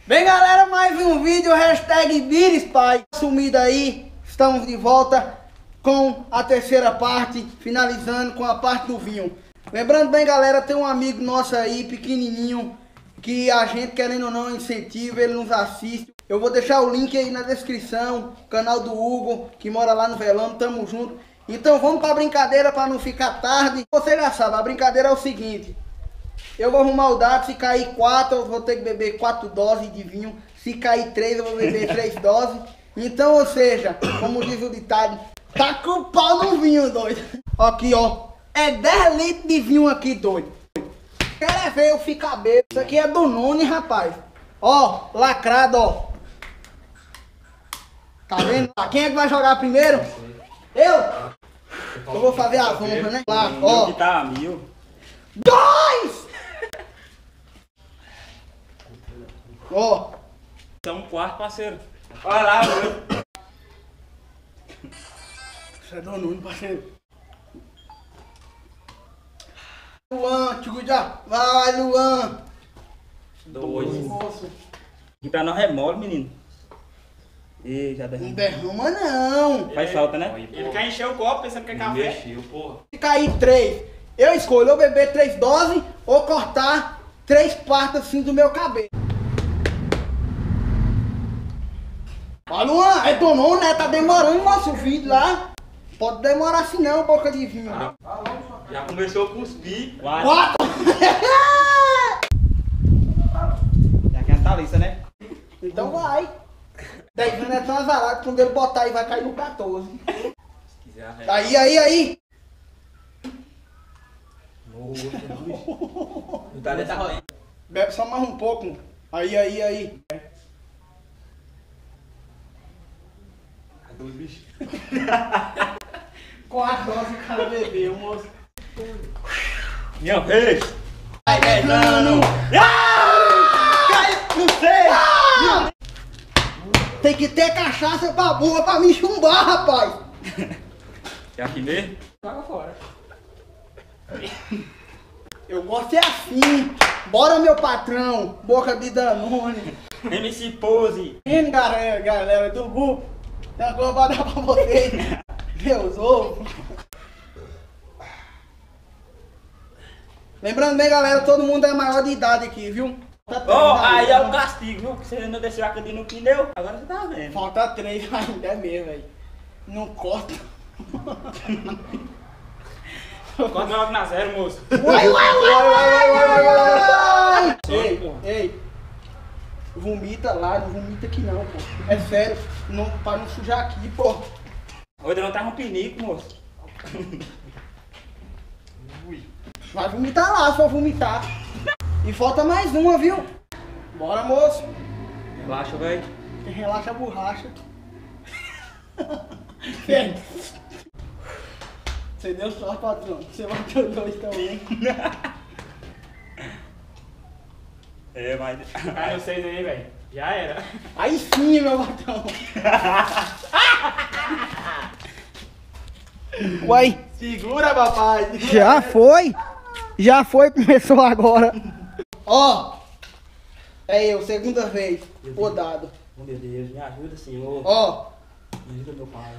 Bem galera, mais um vídeo, hashtag BeeresPai. Sumida aí, estamos de volta com a terceira parte, finalizando com a parte do vinho. Lembrando bem galera, tem um amigo nosso aí, pequenininho, que a gente querendo ou não incentiva, ele nos assiste. Eu vou deixar o link aí na descrição, canal do Hugo, que mora lá no Velame, tamo junto. Então vamos pra brincadeira pra não ficar tarde. Você já sabe, a brincadeira é o seguinte. Eu vou arrumar o dado, se cair 4, eu vou ter que beber 4 doses de vinho. Se cair 3, eu vou beber 3 doses. Então, ou seja, como diz o ditado, tá com o pau no vinho, doido. Aqui, ó, é 10 litros de vinho aqui, doido. Quer ver eu ficar bêbado? Isso aqui é do Nune, rapaz. Ó, lacrado, ó. Tá vendo? Quem é que vai jogar primeiro? Eu? Eu vou fazer a honra, né? Lá, ó. Que tá 1000. 2! Ó. São 4, parceiro. Olha lá, meu. Isso é do Nuno, parceiro. Luan, Tchuguja. Vai, Luan. 2. Nossa. Aqui pra nós é mole, menino. E já Não derrama. derrama, não. Faz falta, né? Ele quer encher o copo pensando que é café. Mexeu, porra. Se cair 3, eu escolho ou beber 3 doses ou cortar 3 partes assim do meu cabelo. Ó, Luan, é do Nuno, né? Tá demorando o nosso vídeo lá. Pode demorar assim não, boca de vinho. Já começou a cuspir. 4! Já quer a lista, né? Então vai. 10 anos é tão azarado que quando ele botar aí vai cair no 14. Se quiser arrega. Aí. Não tá dessa roda. Bebe só mais um pouco. Aí. Dois bichos. 4 doses o cara bebeu, moço. Minha vez. Vai, 10 anos. Não sei. Tem que ter cachaça pra burra pra me chumbar, rapaz. Quer aqui mesmo? Joga fora. Eu gosto é assim. Bora, meu patrão. Boca de Danone. MC Pose. Hein, galera do grupo. Tem uma coisa pra dar pra vocês. Meus ovos. Lembrando bem, galera, todo mundo é maior de idade aqui, viu? Ó, aí é o castigo, viu? Você não desceu a cadinha no pneu, agora você tá vendo. Falta 3 ainda, é mesmo, velho. Não corta. Corta logo na zero, moço. Vai. Ei. Vomita lá, não vomita aqui não, pô. É sério, não, pra não sujar aqui, pô. Hoje não tá um pinico, moço. Vai vomitar lá, só vomitar. E falta mais uma, viu? Bora, moço. Relaxa, velho. Relaxa a borracha. Você deu sorte, patrão. Você bateu 2 também. É, mas... Cai no 6 aí, velho. Já era. Aí sim, meu patrão. Uai. Segura, papai. Já foi, começou agora. Ó. É eu, segunda vez. O dado. Oh, meu Deus, me ajuda, Senhor. Ó. Me ajuda, meu pai.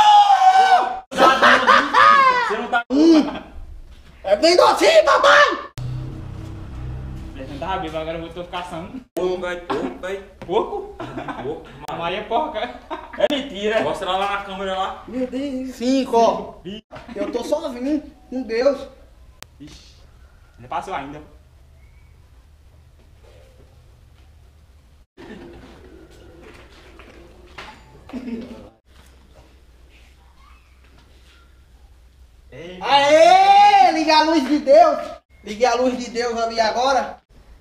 Você não tá... É bem docinho, papai. Ele não tava bêbado, agora eu vou ter ficação. Porco, velho. Porco? Porco. A Maria é porca. É mentira. Mostra lá na câmera lá. Meu Deus. 5, ó. Eu tô sozinho, com Deus. Ixi, ele passou ainda. Aê! Liga a luz de Deus. Liguei a luz de Deus ali agora.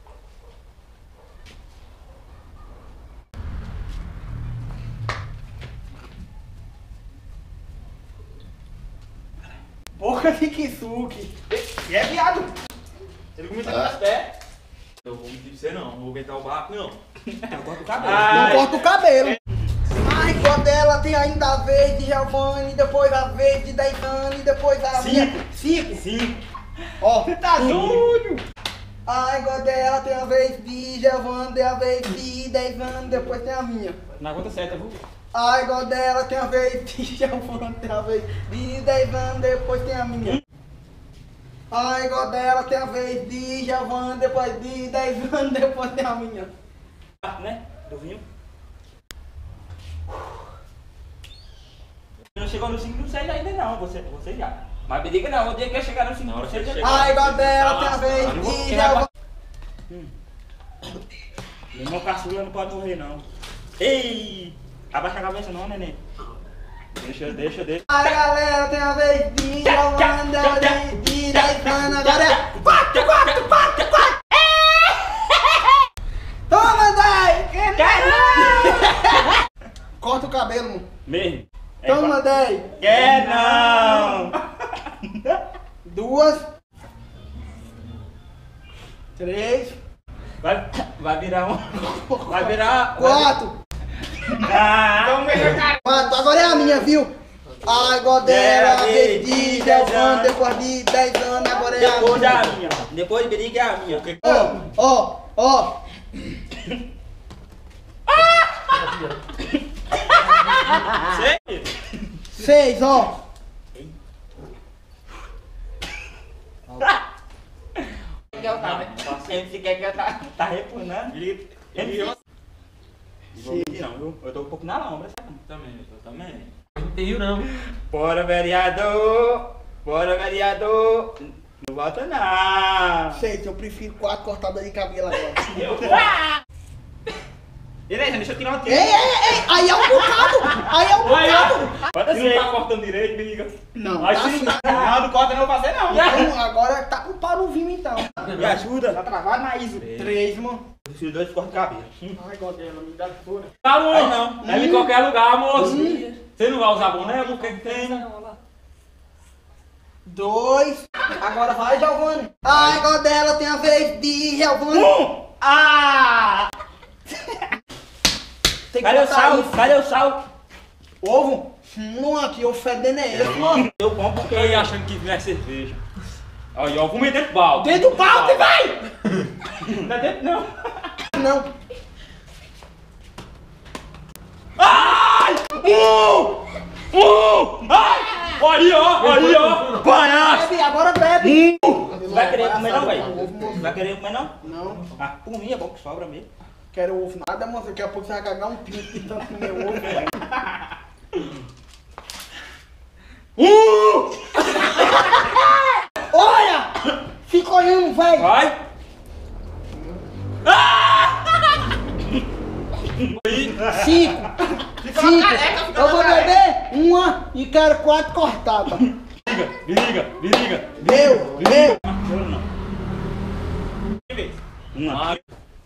Boca de Kisuke. E é viado. Ele começa com os pés. Eu vou mentir pra você não vou aguentar o barco não. Eu corto o cabelo. Não corta o cabelo. Ai, quando ela tem ainda a vez de Giovanni, depois a vez de 10 anos, e depois a minha... 5. Sim. Ó, Tá doido. A igual dela tem a vez de Giovanna, tem a vez de 10 anos, depois tem a minha. Na conta certa, viu? A igual dela tem a vez de Giovanna, tem a vez de 10 anos, depois tem a minha. A igual dela tem a vez de Giovanna, depois de 10 anos, depois tem a minha. Né? Do vinho. Não chegou no 5 do 6 ainda não, você já. Mas me diga não, o dia que eu chegar no 5 do 6 já. A igual dela tem a vez de Giovanna. Meu irmão caçula não pode morrer não. Ei! Abaixa a cabeça não, neném. Deixa. A galera tem a vez de Giovanna, de 10 anos, agora é 4. Toma, Dai! Corta o cabelo, mano. Mesmo. Toma, Dai! Quer não! 2, 3, Vai virar um. Vai virar. 4. Ah! 4. Agora é a minha, viu? A igual dela, a vez de Giovanna, depois de 10 anos, agora é a Depois é a minha. minha. Depois me diga que é a minha. Ó. Sei? 6, ó. Você quer que eu tá repunando? Não, viu? Eu tô um pouco na lombra, sabe? Eu também. Não tem rio não. Bora, vereador! Não volta não! 6, eu prefiro 4 cortadas de cabelo agora. Beleza, deixa eu tirar uma Ei, aí é um bocado! Bota Se não tá cortando direito, me liga. Não, Aí tá se assim. não corta, não vou fazer não. Então, agora tá com o pau no vinho então. Me ajuda! Tá travado na ISO. 3, mano. Eu preciso de 2 cortes de cabelo. Ai, igual dela, me dá fora. Tá bom. Aí não. Leva em qualquer lugar, moço. Você não vai usar boné? O que tem? 2. Agora vai, Giovanni. A igual dela tem a vez de Giovanni. Ah! Tem que Cadê o botar sal? isso. Cadê o sal? Ovo? Não, aqui o fedendo é esse, mano. Eu compro porque Eu ia achando que não é cerveja. Aí, ó, eu vou meter dentro do balde. Dentro do balde, vai! Não é dentro não. Não. Ai! Ai! Aí, ó! Palhaço! Bebe, agora bebe. Vai querer comer não, velho? Vai querer comer não? Não, Ah, por mim é bom que sobra mesmo. quero ovo nada, moço. Daqui a pouco você vai cagar um pinto de tanto comer ovo. Olha! Fica olhando, vai! Vai. 5. Eu vou beber uma e quero 4 cortadas. Liga. Meu! Juro não. Uma.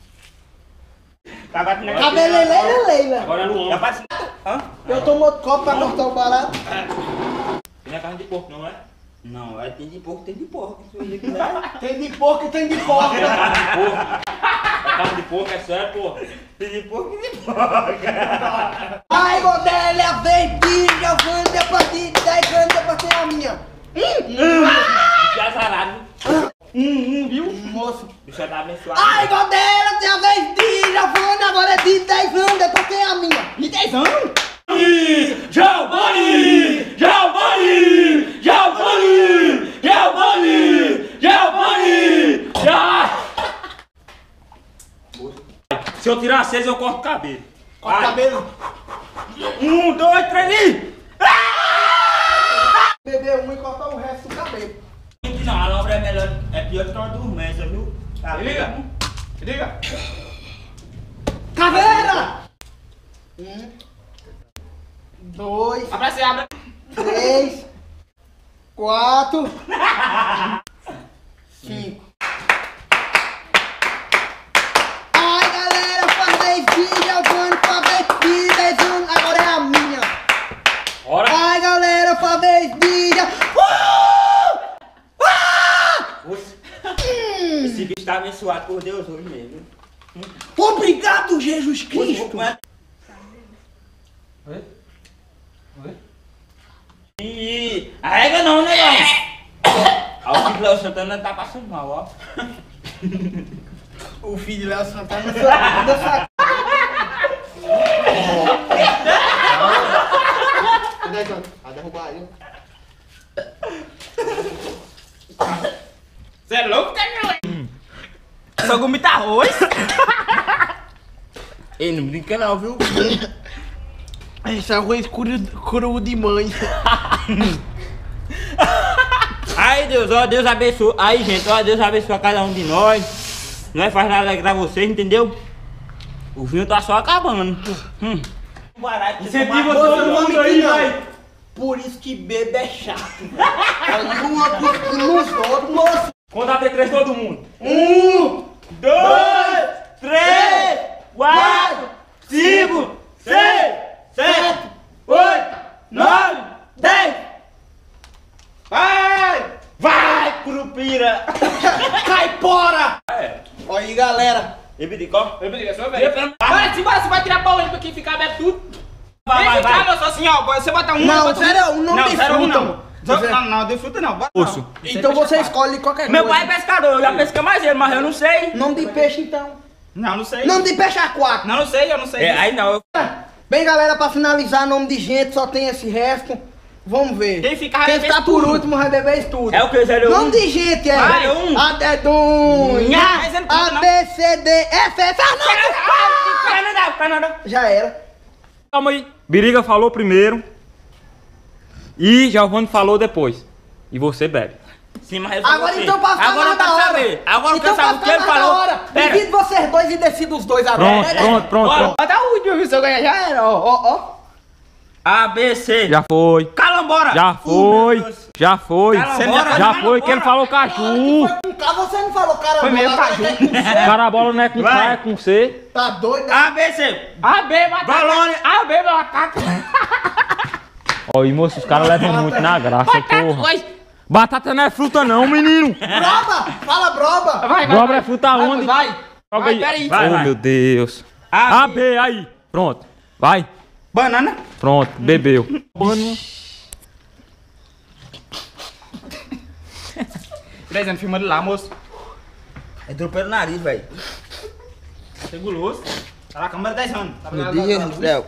Tá batendo na Cabelo é Leila. Agora é no Tá ombro. batendo. Hã? Eu tomo outro copo pra cortar o barato. Não é carne de porco, não é? Não, aí tem de porco, tem de porco. Se você quiser. Tem de porco e tem de porco. É carne de porco, é sério, pô. Tem de porco e de porco. Ai, Godélia, a vez de Giovanni, depois de 10 anos, depois tem a minha. Que azarado. Viu? Moço. Deixa eu dar abençoado. Ai, Godélia, tem a vez de Giovanni, agora é de 10 anos, depois tem a minha. De 10 anos? Giovanni! Se eu tirar 6, eu corto o cabelo. Corta o cabelo. 1, 2, 3 e... Beber um e cortar o resto do cabelo. Não, a lombra é melhor, é pior que uma dormência, viu? Tá, Liga. Caveira! 1, 2, Abre. 3, 4, 5. Ai, galera, faz de Giovanni, faz de 10 anos, agora é a minha. Bora. Ai, galera, faz de Esse bicho tá abençoado por Deus hoje mesmo. Obrigado, Jesus Cristo. Ih, arrega não, negão. Ó, o Ciclão Santana tá passando mal, ó. O filho de Léo Santana da sua... Vai derrubar aí. Você é louco, cara? Só gomita arroz. Ei, não brinca não, viu? Esse arroz cru de mãe. Aí Deus, ó, Deus abençoe. Aí gente, ó, Deus abençoe cada um de nós. Não faz nada alegrar vocês, entendeu? O vinho tá só acabando. Barato, Incentiva todo mundo aí, vai. Por isso que bebê é chato. Olha uma coisa nos outros, moço. Conta até 3 todo mundo. 1, 2, 3, 4, 5, 6, 7, 8, 9, 10. Vai! Vai, curupira! Caipora! Olha aí, galera. E Bidicó? Eu digo, é sua vez. Bora, simbora, você vai tirar pau aí pra quem ficar aberto tudo. Vai, Quem ficar, moço, assim, ó, você bota um... Não, bota um. sério, não tem sério, fruta. Não, de fruta não. Bota não. Então você escolhe qualquer Meu coisa. pai é pescador, eu já pesquei mais ele, mas eu não sei. Nome de peixe, então. Não sei. Nome de peixe aquático. Não sei, eu não sei. É, aí não. Bem, galera, pra finalizar, nome de gente, só tem esse resto. Vamos ver. Quem ficar vai beber por tudo. último vai beber isso tudo. É o que, 01? Nome de gente é... Vai, 01. A dedunha. Mas eu não A, não. B, C, D, F, F, Canadá. Já era. Calma aí. Biriga falou primeiro. E Giovanni falou depois. E você bebe. Sim, mas eu sou Agora você. então pra ficar Agora eu mais da quero hora. saber. Agora eu Então quero pra saber o que ficar ele mais da falou. hora. Pera. Divide vocês dois e decida os dois agora. Pronto. Bora. Bota a última, viu? Se eu ganhar já era, ó. A, B, C. Já foi. Calambora. Já foi. meu Deus. Já foi. Calambora. Já foi que ele falou caju. Foi com K, você não falou caramba. Foi meio agora caju. tem com C. Carabola não é com Vai. K, é com C. Tá doido? A, B, C. A, B, batata. Balone. A, B, batata. Ó, e moço, os caras levam muito na graça, porra. Oi. Batata não é fruta não, menino. Broba! Fala broba! Vai. Dobra é fruta onde? Vai. Joga Vai, aí. peraí. Vai, Oh, vai. meu Deus. A, A, B, aí. Pronto. Vai. Banana. Pronto, bebeu. Mano. 3 anos filmando lá, moço. É duro pelo nariz, velho. Tem guloso. Tá na câmera 10 anos. Tá Meu Deus do céu.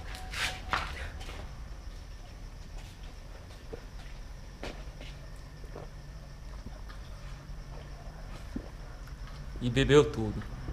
E bebeu tudo.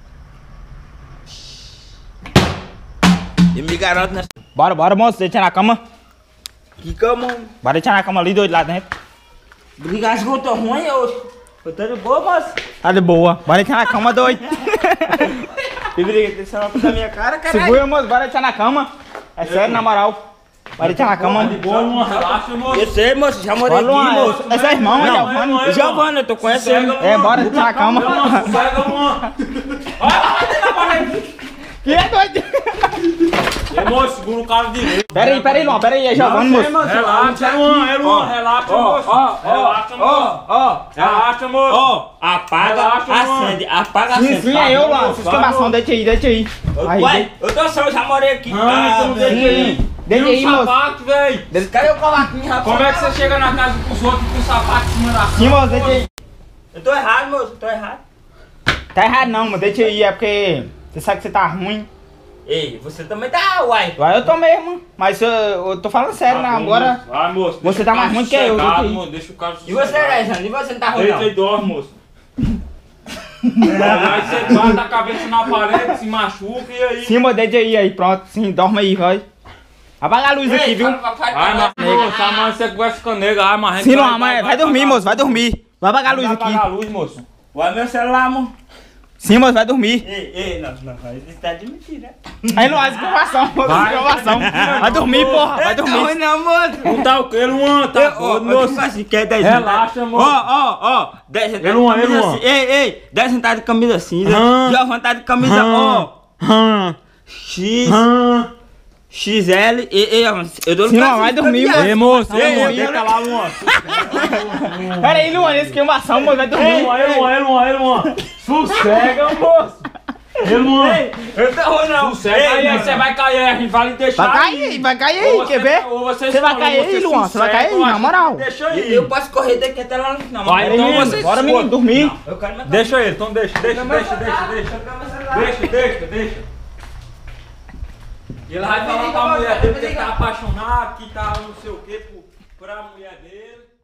Eu me garanto nessa. Bora, moço. Deixa na cama. Que cama. Bora deixar na cama ali, doido lá dentro. Brigar se eu tô ruim hoje. Eu tô de boa, moço. Tá de boa. Bora deixar na cama, doido. E briga, tem uma coisa na minha cara, caralho. Segura, moço. Bora deixar na cama. É sério, na moral. Bora deixar na cama. De boa, Luan, relaxa, moço. Eu sei, moço, já morei Bora, aqui, Luan. moço. É seu irmão, é Não, Giovanni. Giovanni, eu tô conhecendo. É, bora deixar na cama. Pega, Luan. Que é doido? E moço, segura o cara direito. Pera aí, Luan. Pera aí, é Giovanni, moço. Relaxa, Luan, relaxa, moço. Relaxa, moço. Relaxa, moço. Ó, apaga, Relaxa, mano. acende, apaga, acende. Sim, é eu, Luan. Exclamação, deixa aí. Aí, Uai, eu tô só, eu já morei aqui. Então deixa aí. Deixa aí, E o moço. sapato, véi. Cadê o cavaquinho, rapaz? Como é que você chega na casa dos outros com o sapato em cima da Sim, moço, deixa aí. Eu tô errado, moço, eu tô errado. Tá errado não, mano. Deixa aí, é porque você sabe que você tá ruim. Ei, você também tá, uai. Vai, eu tô mesmo. Mas eu tô falando sério, né? Agora. Vai, moço. Você deixa tá o mais cara ruim que eu, sossegado, deixa aí. moço, deixa o cara E você, Alexandre? E você não tá ruim, Deita não? e dorme, moço. Aí você bate a cabeça na parede, se machuca e aí... Sim, moço, deixa aí, pronto. Sim, dorme aí, vai. Apaga a luz aqui, viu? Ai, mas moço, amanhã você conversa com a nega, ai, mas a gente Sim, não, mas vai dormir, moço, vai dormir. Vai apagar a luz Vai aqui. apagar a luz, moço. Uai, meu celular, mano. Sim, moço, vai dormir. Ei, não, isso tá de mentira. Aí não faz exclamação, moço, exclamação. Vai dormir, porra, vai Tá ruim dormir. não, moço. Não tá o que, Luan? Tá doido, moço. Assim, quer 10 Relaxa, moço. Ó, 10 centavos de Luan, camisa Luan. cinza. Ei, 10 centavos de camisa cinza. Hã? Giovanni tá de camisa, X, XL. Eu dou Sim, não, vai dormir, Ei, moço, Ei, Luan, ei, deita lá, Luan. Pera aí, Luan, exclamação, moço, vai dormir. Luan. Sossega, moço. Eu não. Ei, eu tô ruim não. Sossega aí, Ei, você vai cair aí, a gente vai lhe deixar. Vai cair aí, quer ver? Você vai cair aí, Luan, você vai cair aí, na moral. Deixa aí. Eu posso correr daqui até lá no final. Vai, então você. Bora, menino, dormir. Eu quero matar. Deixa ele, então deixa. Deixa. E ele vai falar pra mulher dele que ele tá apaixonado, que tá não sei o que por a mulher dele.